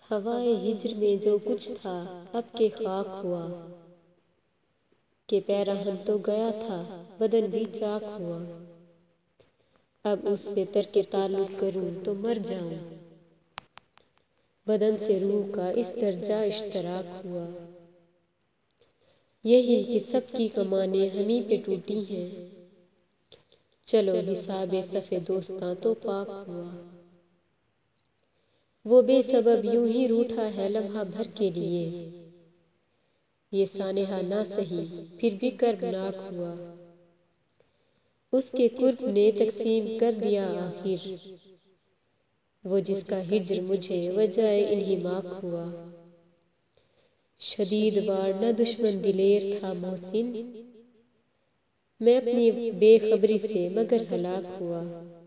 ہوائے ہجر میں جو کچھ تھا اب کے خاک ہوا، کہ پیراہن تو گیا تھا بدن بھی چاک ہوا، اب اس سے ترک تعلق کروں تو مر جاؤں، بدن سے روح کا اس درجہ اشتراک ہوا، یہی کہ سب کی کمانیں ہمیں پہ ٹوٹی ہیں، چلو حساب صف دوستاں تو پاک ہوا، وہ بے سبب یوں ہی روٹھا ہے لمحہ بھر کے لیے، یہ سانحہ نہ سہی پھر بھی کربناک ہوا، اس کے قرب نے تقسیم کر دیا آخر، وہ جس کا ہجر مجھے وجہ انہماک ہوا، شدید وار نہ دشمن دلیر تھا محسن، میں اپنی بے خبری سے مگر ہلاک ہوا۔